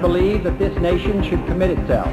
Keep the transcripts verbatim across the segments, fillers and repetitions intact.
believe that this nation should commit itself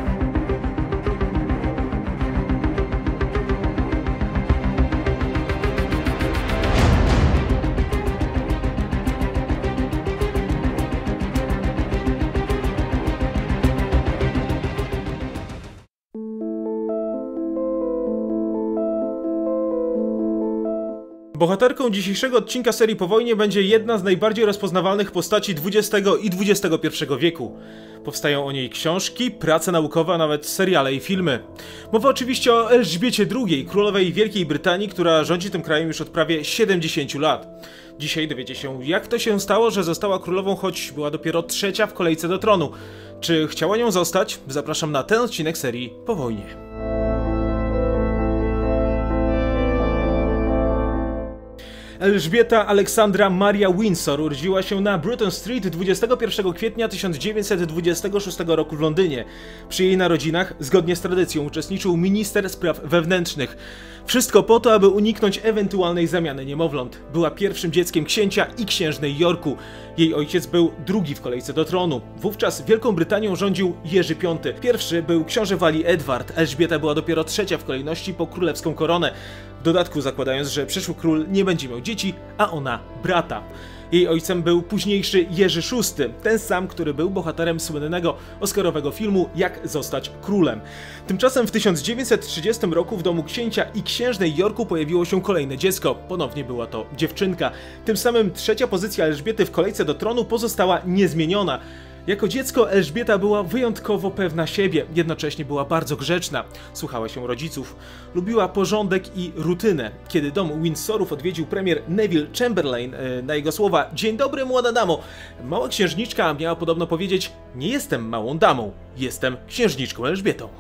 Bohaterką dzisiejszego odcinka serii Po wojnie będzie jedna z najbardziej rozpoznawalnych postaci dwudziestego i dwudziestego pierwszego wieku. Powstają o niej książki, prace naukowe, a nawet seriale i filmy. Mowa oczywiście o Elżbiecie drugiej, królowej Wielkiej Brytanii, która rządzi tym krajem już od prawie siedemdziesięciu lat. Dzisiaj dowiecie się, jak to się stało, że została królową, choć była dopiero trzecia w kolejce do tronu. Czy chciała nią zostać? Zapraszam na ten odcinek serii Po wojnie. Elżbieta Aleksandra Maria Windsor urodziła się na Bruton Street dwudziestego pierwszego kwietnia tysiąc dziewięćset dwudziestego szóstego roku w Londynie. Przy jej narodzinach, zgodnie z tradycją, uczestniczył minister spraw wewnętrznych. Wszystko po to, aby uniknąć ewentualnej zamiany niemowląt. Była pierwszym dzieckiem księcia i księżnej Yorku. Jej ojciec był drugi w kolejce do tronu. Wówczas Wielką Brytanią rządził Jerzy piąty. Pierwszy był książę Walii Edward. Elżbieta była dopiero trzecia w kolejności po królewską koronę. W dodatku zakładając, że przyszły król nie będzie miał dzieci, a ona brata. Jej ojcem był późniejszy Jerzy szósty, ten sam, który był bohaterem słynnego oscarowego filmu Jak zostać królem. Tymczasem w tysiąc dziewięćset trzydziestym roku w domu księcia i księżnej Yorku pojawiło się kolejne dziecko. Ponownie była to dziewczynka. Tym samym trzecia pozycja Elżbiety w kolejce do tronu pozostała niezmieniona. Jako dziecko Elżbieta była wyjątkowo pewna siebie, jednocześnie była bardzo grzeczna, słuchała się rodziców, lubiła porządek i rutynę. Kiedy dom Windsorów odwiedził premier Neville Chamberlain, na jego słowa "Dzień dobry, młoda damo", mała księżniczka miała podobno powiedzieć: "Nie jestem małą damą, jestem księżniczką Elżbietą".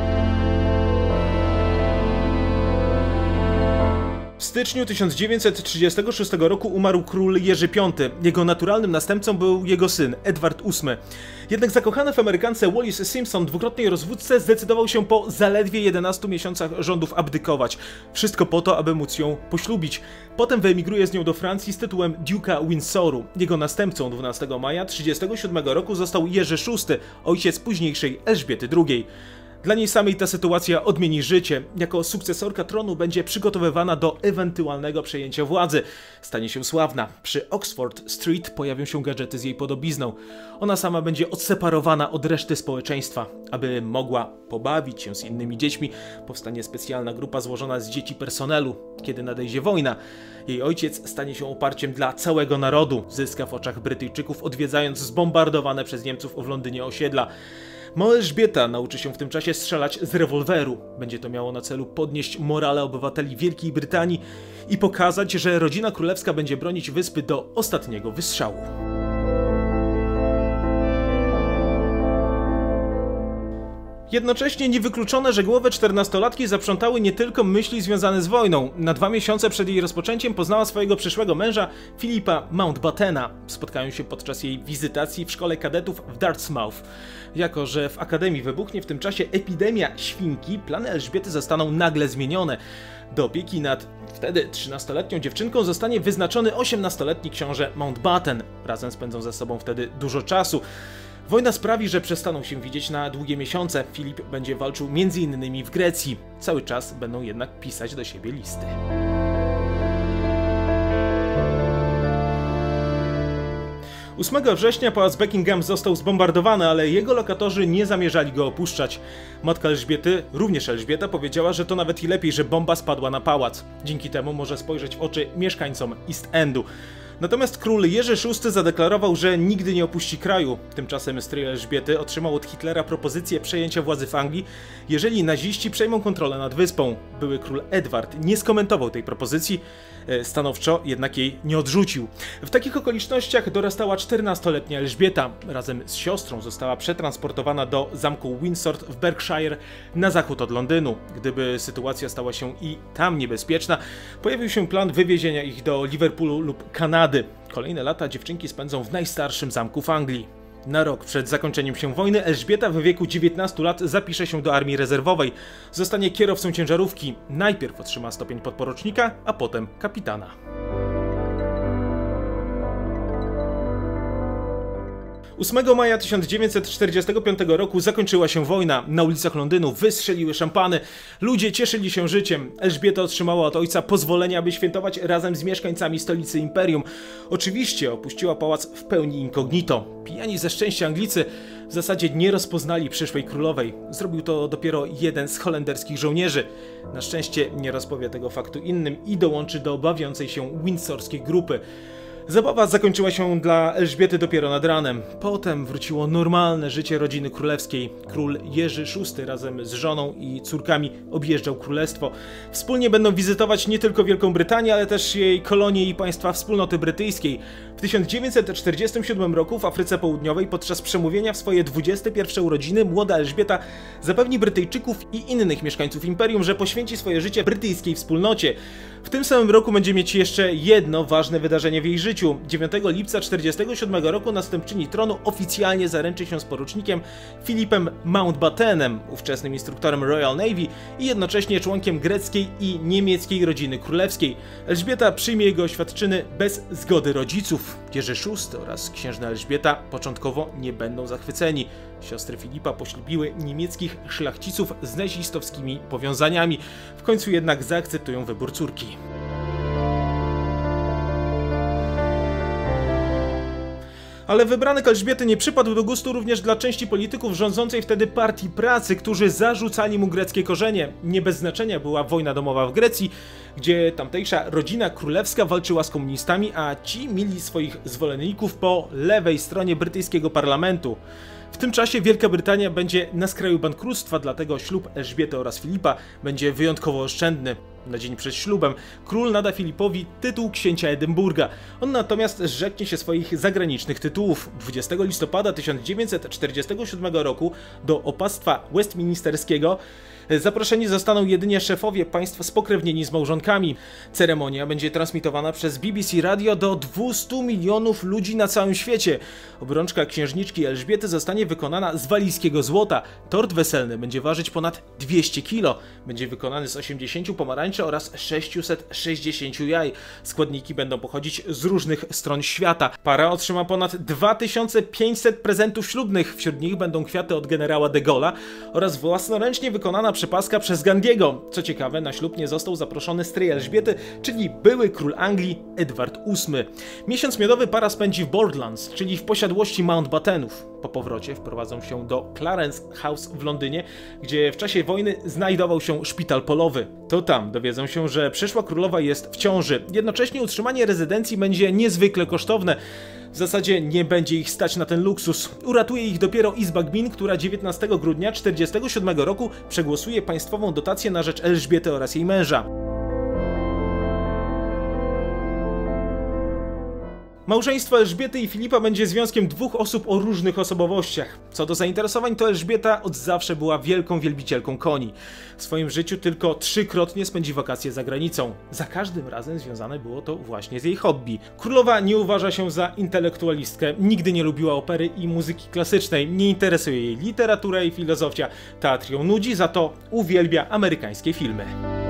W styczniu tysiąc dziewięćset trzydziestego szóstego roku umarł król Jerzy piąty. Jego naturalnym następcą był jego syn, Edward ósmy. Jednak zakochany w Amerykance Wallis Simpson, dwukrotnej rozwódce, zdecydował się po zaledwie jedenastu miesiącach rządów abdykować. Wszystko po to, aby móc ją poślubić. Potem wyemigruje z nią do Francji z tytułem Duke'a Windsoru. Jego następcą dwunastego maja tysiąc trzysta trzydziestego siódmego roku został Jerzy szósty, ojciec późniejszej Elżbiety drugiej. Dla niej samej ta sytuacja odmieni życie. Jako sukcesorka tronu będzie przygotowywana do ewentualnego przejęcia władzy. Stanie się sławna. Przy Oxford Street pojawią się gadżety z jej podobizną. Ona sama będzie odseparowana od reszty społeczeństwa. Aby mogła pobawić się z innymi dziećmi, powstanie specjalna grupa złożona z dzieci personelu. Kiedy nadejdzie wojna, jej ojciec stanie się oparciem dla całego narodu. Zyska w oczach Brytyjczyków, odwiedzając zbombardowane przez Niemców w Londynie osiedla. Mała Elżbieta nauczy się w tym czasie strzelać z rewolweru. Będzie to miało na celu podnieść morale obywateli Wielkiej Brytanii i pokazać, że rodzina królewska będzie bronić wyspy do ostatniego wystrzału. Jednocześnie niewykluczone, że głowy czternastolatki zaprzątały nie tylko myśli związane z wojną. Na dwa miesiące przed jej rozpoczęciem poznała swojego przyszłego męża, Filipa Mountbattena. Spotkają się podczas jej wizytacji w szkole kadetów w Dartmouth. Jako że w akademii wybuchnie w tym czasie epidemia świnki, plany Elżbiety zostaną nagle zmienione. Do opieki nad wtedy trzynastoletnią dziewczynką zostanie wyznaczony osiemnastoletni książę Mountbatten. Razem spędzą ze sobą wtedy dużo czasu. Wojna sprawi, że przestaną się widzieć na długie miesiące. Filip będzie walczył między innymi w Grecji. Cały czas będą jednak pisać do siebie listy. ósmego września pałac Buckingham został zbombardowany, ale jego lokatorzy nie zamierzali go opuszczać. Matka Elżbiety, również Elżbieta, powiedziała, że to nawet i lepiej, że bomba spadła na pałac. Dzięki temu może spojrzeć w oczy mieszkańcom East Endu. Natomiast król Jerzy szósty zadeklarował, że nigdy nie opuści kraju. Tymczasem stryj Elżbiety otrzymał od Hitlera propozycję przejęcia władzy w Anglii, jeżeli naziści przejmą kontrolę nad wyspą. Były król Edward nie skomentował tej propozycji, stanowczo jednak jej nie odrzucił. W takich okolicznościach dorastała czternastoletnia Elżbieta. Razem z siostrą została przetransportowana do zamku Windsor w Berkshire na zachód od Londynu. Gdyby sytuacja stała się i tam niebezpieczna, pojawił się plan wywiezienia ich do Liverpoolu lub Kanady. Kolejne lata dziewczynki spędzą w najstarszym zamku w Anglii. Na rok przed zakończeniem się wojny Elżbieta w wieku dziewiętnastu lat zapisze się do armii rezerwowej. Zostanie kierowcą ciężarówki. Najpierw otrzyma stopień podporucznika, a potem kapitana. ósmego maja tysiąc dziewięćset czterdziestego piątego roku zakończyła się wojna. Na ulicach Londynu wystrzeliły szampany. Ludzie cieszyli się życiem. Elżbieta otrzymała od ojca pozwolenie, aby świętować razem z mieszkańcami stolicy imperium. Oczywiście opuściła pałac w pełni incognito. Pijani ze szczęścia Anglicy w zasadzie nie rozpoznali przyszłej królowej. Zrobił to dopiero jeden z holenderskich żołnierzy. Na szczęście nie rozpowie tego faktu innym i dołączy do bawiącej się windsorskiej grupy. Zabawa zakończyła się dla Elżbiety dopiero nad ranem. Potem wróciło normalne życie rodziny królewskiej. Król Jerzy szósty razem z żoną i córkami objeżdżał królestwo. Wspólnie będą wizytować nie tylko Wielką Brytanię, ale też jej kolonie i państwa wspólnoty brytyjskiej. W tysiąc dziewięćset czterdziestym siódmym roku w Afryce Południowej podczas przemówienia w swoje dwudzieste pierwsze urodziny młoda Elżbieta zapewni Brytyjczyków i innych mieszkańców imperium, że poświęci swoje życie brytyjskiej wspólnocie. W tym samym roku będzie mieć jeszcze jedno ważne wydarzenie w jej życiu. dziewiątego lipca tysiąc dziewięćset czterdziestego siódmego roku następczyni tronu oficjalnie zaręczy się z porucznikiem Philipem Mountbattenem, ówczesnym instruktorem Royal Navy i jednocześnie członkiem greckiej i niemieckiej rodziny królewskiej. Elżbieta przyjmie jego oświadczyny bez zgody rodziców. Jerzy szósty oraz księżna Elżbieta początkowo nie będą zachwyceni. Siostry Filipa poślubiły niemieckich szlachciców z nazistowskimi powiązaniami. W końcu jednak zaakceptują wybór córki. Ale wybranek Elżbiety nie przypadł do gustu również dla części polityków rządzącej wtedy Partii Pracy, którzy zarzucali mu greckie korzenie. Nie bez znaczenia była wojna domowa w Grecji, gdzie tamtejsza rodzina królewska walczyła z komunistami, a ci mieli swoich zwolenników po lewej stronie brytyjskiego parlamentu. W tym czasie Wielka Brytania będzie na skraju bankructwa, dlatego ślub Elżbiety oraz Filipa będzie wyjątkowo oszczędny. Na dzień przed ślubem król nada Filipowi tytuł księcia Edynburga. On natomiast zrzeknie się swoich zagranicznych tytułów. dwudziestego listopada tysiąc dziewięćset czterdziestego siódmego roku do opactwa westminsterskiego zaproszeni zostaną jedynie szefowie państw spokrewnieni z małżonkami. Ceremonia będzie transmitowana przez B B C Radio do dwustu milionów ludzi na całym świecie. Obrączka księżniczki Elżbiety zostanie wykonana z walijskiego złota. Tort weselny będzie ważyć ponad dwieście kilo. Będzie wykonany z osiemdziesięciu pomarańczy oraz sześciuset sześćdziesięciu jaj. Składniki będą pochodzić z różnych stron świata. Para otrzyma ponad dwa tysiące pięćset prezentów ślubnych. Wśród nich będą kwiaty od generała de Gaulle'a oraz własnoręcznie wykonana przepaska przez Gandiego. Co ciekawe, na ślub nie został zaproszony stryj Elżbiety, czyli były król Anglii Edward ósmy. Miesiąc miodowy para spędzi w Borderlands, czyli w posiadłości Mountbattenów. Po powrocie wprowadzą się do Clarence House w Londynie, gdzie w czasie wojny znajdował się szpital polowy. To tam dowiedzą się, że przyszła królowa jest w ciąży. Jednocześnie utrzymanie rezydencji będzie niezwykle kosztowne. W zasadzie nie będzie ich stać na ten luksus. Uratuje ich dopiero Izba Gmin, która dziewiętnastego grudnia tysiąc dziewięćset czterdziestego siódmego roku przegłosuje państwową dotację na rzecz Elżbiety oraz jej męża. Małżeństwo Elżbiety i Filipa będzie związkiem dwóch osób o różnych osobowościach. Co do zainteresowań, to Elżbieta od zawsze była wielką wielbicielką koni. W swoim życiu tylko trzykrotnie spędzi wakacje za granicą. Za każdym razem związane było to właśnie z jej hobby. Królowa nie uważa się za intelektualistkę, nigdy nie lubiła opery i muzyki klasycznej, nie interesuje jej literatura i filozofia, teatr ją nudzi, za to uwielbia amerykańskie filmy.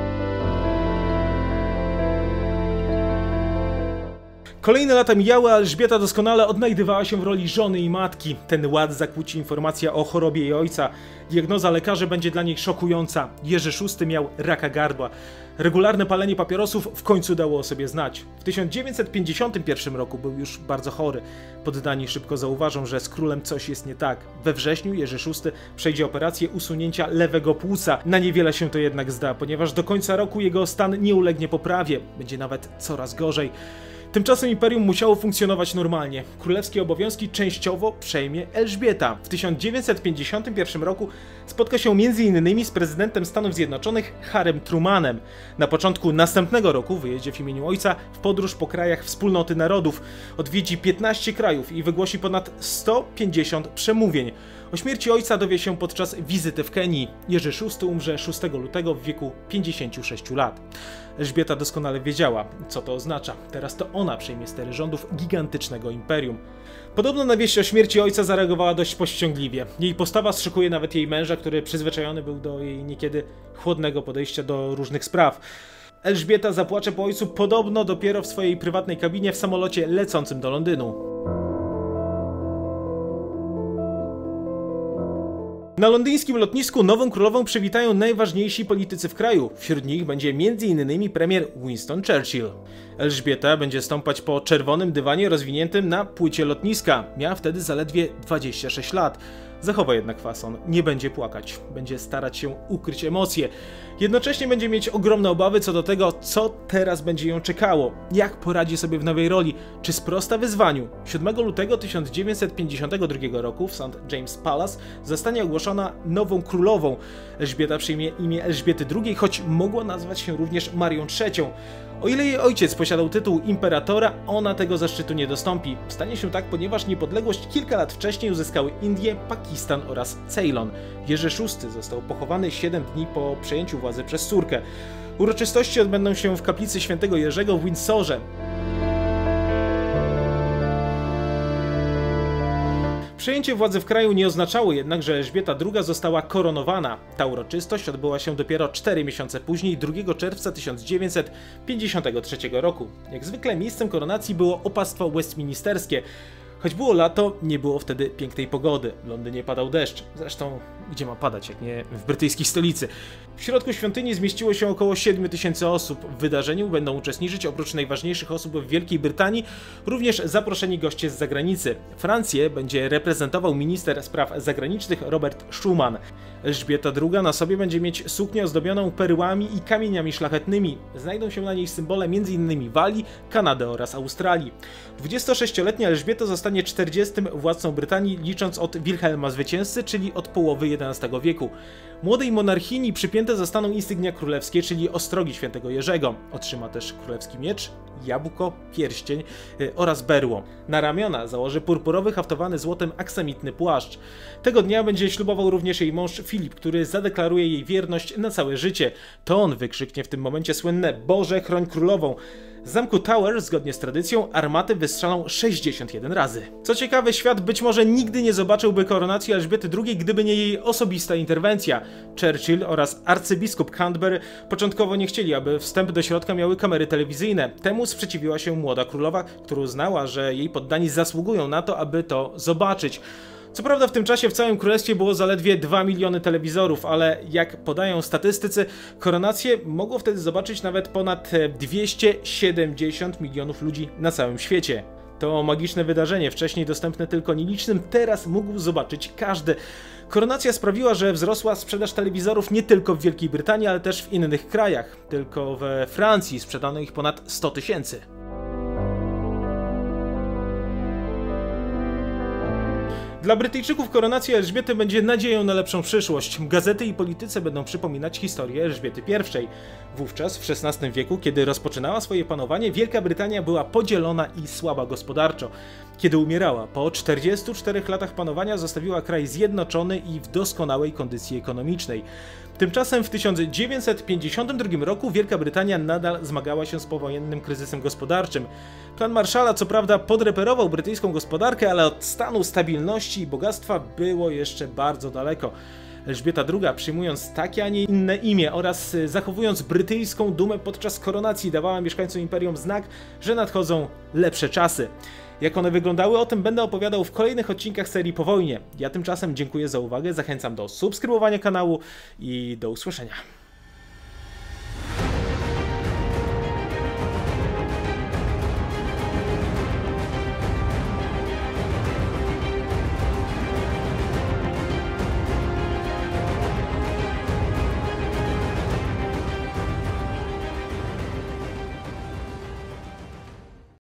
Kolejne lata mijały, a Elżbieta doskonale odnajdywała się w roli żony i matki. Ten ład zakłóci informacja o chorobie jej ojca. Diagnoza lekarzy będzie dla niej szokująca. Jerzy szósty miał raka gardła. Regularne palenie papierosów w końcu dało o sobie znać. W tysiąc dziewięćset pięćdziesiątym pierwszym roku był już bardzo chory. Poddani szybko zauważą, że z królem coś jest nie tak. We wrześniu Jerzy szósty przejdzie operację usunięcia lewego płuca. Na niewiele się to jednak zda, ponieważ do końca roku jego stan nie ulegnie poprawie. Będzie nawet coraz gorzej. Tymczasem imperium musiało funkcjonować normalnie. Królewskie obowiązki częściowo przejmie Elżbieta. W tysiąc dziewięćset pięćdziesiątym pierwszym roku spotka się między innymi z prezydentem Stanów Zjednoczonych Harrym Trumanem. Na początku następnego roku wyjedzie w imieniu ojca w podróż po krajach Wspólnoty Narodów. Odwiedzi piętnaście krajów i wygłosi ponad sto pięćdziesiąt przemówień. O śmierci ojca dowie się podczas wizyty w Kenii. Jerzy szósty umrze szóstego lutego w wieku pięćdziesięciu sześciu lat. Elżbieta doskonale wiedziała, co to oznacza. Teraz to ona przejmie stery rządów gigantycznego imperium. Podobno na wieść o śmierci ojca zareagowała dość powściągliwie. Jej postawa zszokuje nawet jej męża, który przyzwyczajony był do jej niekiedy chłodnego podejścia do różnych spraw. Elżbieta zapłacze po ojcu podobno dopiero w swojej prywatnej kabinie w samolocie lecącym do Londynu. Na londyńskim lotnisku nową królową przywitają najważniejsi politycy w kraju. Wśród nich będzie między innymi premier Winston Churchill. Elżbieta będzie stąpać po czerwonym dywanie rozwiniętym na płycie lotniska. Miała wtedy zaledwie dwadzieścia sześć lat. Zachowa jednak fason, nie będzie płakać, będzie starać się ukryć emocje. Jednocześnie będzie mieć ogromne obawy co do tego, co teraz będzie ją czekało, jak poradzi sobie w nowej roli, czy sprosta wyzwaniu. siódmego lutego tysiąc dziewięćset pięćdziesiątego drugiego roku w Saint James Palace zostanie ogłoszona nową królową. Elżbieta przyjmie imię Elżbiety drugiej, choć mogła nazwać się również Marią trzecią. O ile jej ojciec posiadał tytuł imperatora, ona tego zaszczytu nie dostąpi. Stanie się tak, ponieważ niepodległość kilka lat wcześniej uzyskały Indie, Pakistan oraz Ceylon. Jerzy szósty został pochowany siedem dni po przejęciu władzy przez córkę. Uroczystości odbędą się w kaplicy świętego Jerzego w Windsorze. Przejęcie władzy w kraju nie oznaczało jednak, że Elżbieta druga została koronowana. Ta uroczystość odbyła się dopiero cztery miesiące później, drugiego czerwca tysiąc dziewięćset pięćdziesiątego trzeciego roku. Jak zwykle miejscem koronacji było opactwo westministerskie. Choć było lato, nie było wtedy pięknej pogody. W Londynie padał deszcz. Zresztą, gdzie ma padać, jak nie w brytyjskiej stolicy. W środku świątyni zmieściło się około siedmiu tysięcy osób. W wydarzeniu będą uczestniczyć oprócz najważniejszych osób w Wielkiej Brytanii również zaproszeni goście z zagranicy. Francję będzie reprezentował minister spraw zagranicznych Robert Schuman. Elżbieta druga na sobie będzie mieć suknię ozdobioną perłami i kamieniami szlachetnymi. Znajdą się na niej symbole między innymi Walii, Kanady oraz Australii. dwudziestosześcioletnia Elżbieta zostanie czterdziestym władcą Brytanii, licząc od Wilhelma Zwycięzcy, czyli od połowy jedenastego wieku. Młodej monarchini przypięte zostaną insygnia królewskie, czyli ostrogi świętego Jerzego. Otrzyma też królewski miecz, jabłko, pierścień yy, oraz berło. Na ramiona założy purpurowy, haftowany złotem aksamitny płaszcz. Tego dnia będzie ślubował również jej mąż Filip, który zadeklaruje jej wierność na całe życie. To on wykrzyknie w tym momencie słynne „Boże, chroń królową”. Z zamku Tower, zgodnie z tradycją, armaty wystrzelą sześćdziesiąt jeden razy. Co ciekawe, świat być może nigdy nie zobaczyłby koronacji Elżbiety drugiej, gdyby nie jej osobista interwencja. Churchill oraz arcybiskup Canterbury początkowo nie chcieli, aby wstęp do środka miały kamery telewizyjne. Temu sprzeciwiła się młoda królowa, która uznała, że jej poddani zasługują na to, aby to zobaczyć. Co prawda w tym czasie w całym królestwie było zaledwie dwa miliony telewizorów, ale jak podają statystycy, koronację mogło wtedy zobaczyć nawet ponad dwieście siedemdziesiąt milionów ludzi na całym świecie. To magiczne wydarzenie, wcześniej dostępne tylko nielicznym, teraz mógł zobaczyć każdy. Koronacja sprawiła, że wzrosła sprzedaż telewizorów nie tylko w Wielkiej Brytanii, ale też w innych krajach. Tylko we Francji sprzedano ich ponad sto tysięcy. Dla Brytyjczyków koronacja Elżbiety będzie nadzieją na lepszą przyszłość. Gazety i politycy będą przypominać historię Elżbiety pierwszej. Wówczas, w szesnastym wieku, kiedy rozpoczynała swoje panowanie, Wielka Brytania była podzielona i słaba gospodarczo. Kiedy umierała, po czterdziestu czterech latach panowania zostawiła kraj zjednoczony i w doskonałej kondycji ekonomicznej. Tymczasem w tysiąc dziewięćset pięćdziesiątym drugim roku Wielka Brytania nadal zmagała się z powojennym kryzysem gospodarczym. Plan Marshalla co prawda podreperował brytyjską gospodarkę, ale od stanu stabilności i bogactwa było jeszcze bardzo daleko. Elżbieta druga, przyjmując takie, a nie inne imię oraz zachowując brytyjską dumę podczas koronacji, dawała mieszkańcom imperium znak, że nadchodzą lepsze czasy. Jak one wyglądały, o tym będę opowiadał w kolejnych odcinkach serii Po wojnie. Ja tymczasem dziękuję za uwagę, zachęcam do subskrybowania kanału i do usłyszenia.